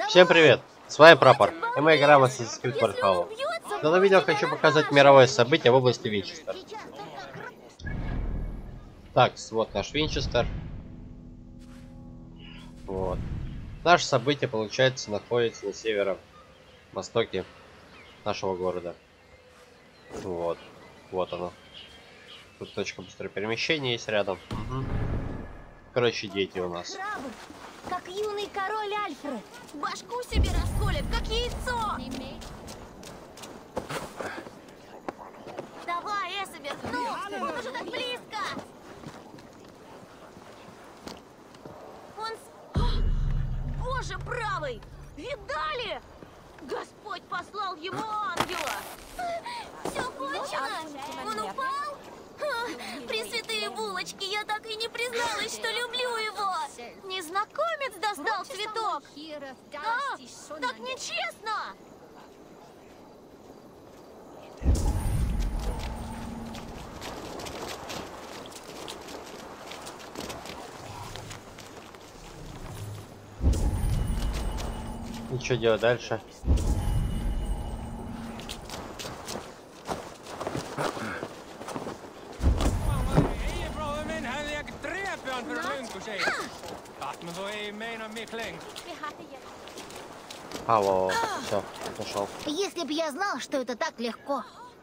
Всем привет! С вами Прапор, и мы играем в Assassin's Creed Valhalla. В данном видео хочу показать мировое событие в области Винчестер. Так, вот наш Винчестер. Вот. Наше событие, получается, находится на северо-востоке нашего города. Вот. Вот оно. Тут точка быстрого перемещения есть рядом. Угу. Короче, дети у нас. Как юный король Альфред. Башку себе расколет, как яйцо. Давай, Эсоберг, ну, он уже так близко. Боже правый! Видали? Господь послал ему ангела. Все кончено? Он упал? Пресвятые булочки, я так и не призналась, что люблю его. Незнакомец достал цветок. Так нечестно. И что делать дальше? Алло, все, нашел. Если бы я знал, что это так легко.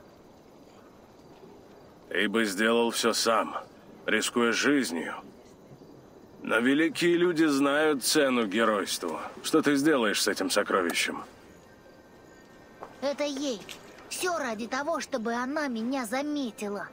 Ты бы сделал все сам, рискуя жизнью. Но великие люди знают цену геройству. Что ты сделаешь с этим сокровищем? Это ей. Все ради того, чтобы она меня заметила.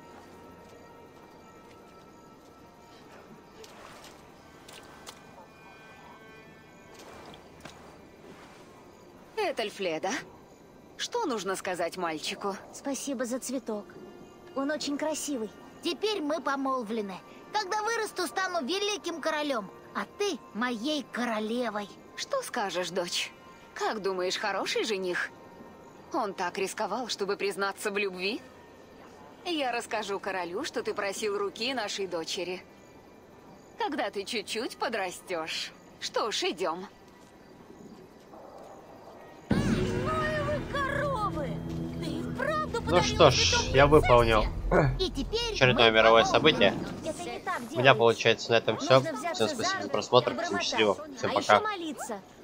Этельфледа, что нужно сказать мальчику? Спасибо за цветок. Он очень красивый. Теперь мы помолвлены. Когда вырасту, стану великим королем, а ты моей королевой. Что скажешь, дочь? Как думаешь, хороший жених? Он так рисковал, чтобы признаться в любви? Я расскажу королю, что ты просил руки нашей дочери. Когда ты чуть-чуть подрастешь. Что ж, идем. Ну что ж, я выполнил очередное мировое событие. У меня получается на этом все. Всем спасибо за просмотр, всем счастливо, всем пока.